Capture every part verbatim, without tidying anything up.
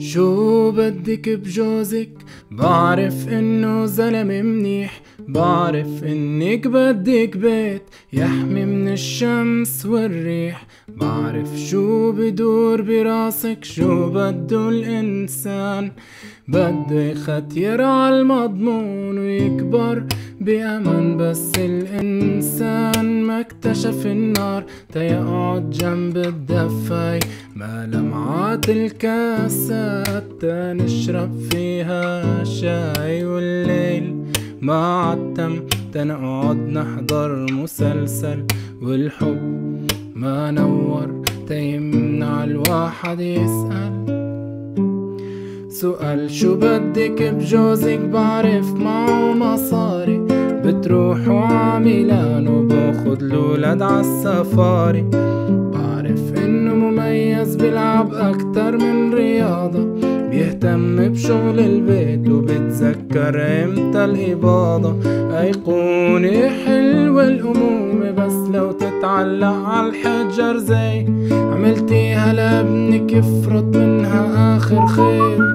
شو بدك بجوزك؟ بعرف انه زلمة منيح، بعرف انك بدك بيت يحمي من الشمس والريح، بعرف شو بدور براسك، شو بدو الانسان، بده يختير عالمضمون ويكبر بأمن. بس الإنسان ما اكتشف النار تيقعد جنب الدفاي، ما لمعات الكاسات تنشرب فيها شاي، والليل ما عتم تنقعد نحضر مسلسل، والحب ما نور تيمنع الواحد يسأل سؤال. شو بدك بجوزك؟ بعرف معه مصاري، بتروحوا عميلان وباخد الولاد عالسفاري، بعرف انه مميز بلعب اكتر من رياضة، بيهتم بشغل البيت وبتذكر امتى الإباضة، ايقونة حلوة الأمومة بس لو تتعلق عالحجر زي عملتيها لابنك يفرط منها آخر خير.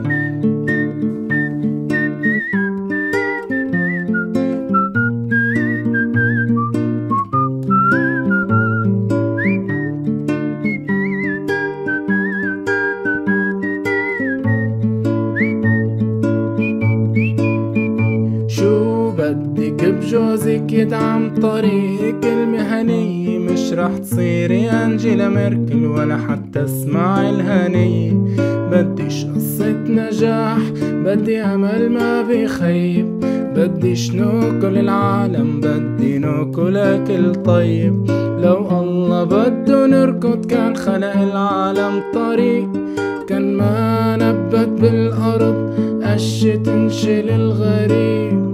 بدك بجوزك يدعم طريقك المهني، مش رح تصيري أنجيلا ميركل ولا حتى اسماعيل هنية، بديش قصة نجاح، بدي أمل ما بيخيب، بديش ناكل العالم، بدي ناكل أكل طيب، لو الله بده نركض كان خلق العالم طريق، كان ما نبت بالأرض قشة تنشل الغريب.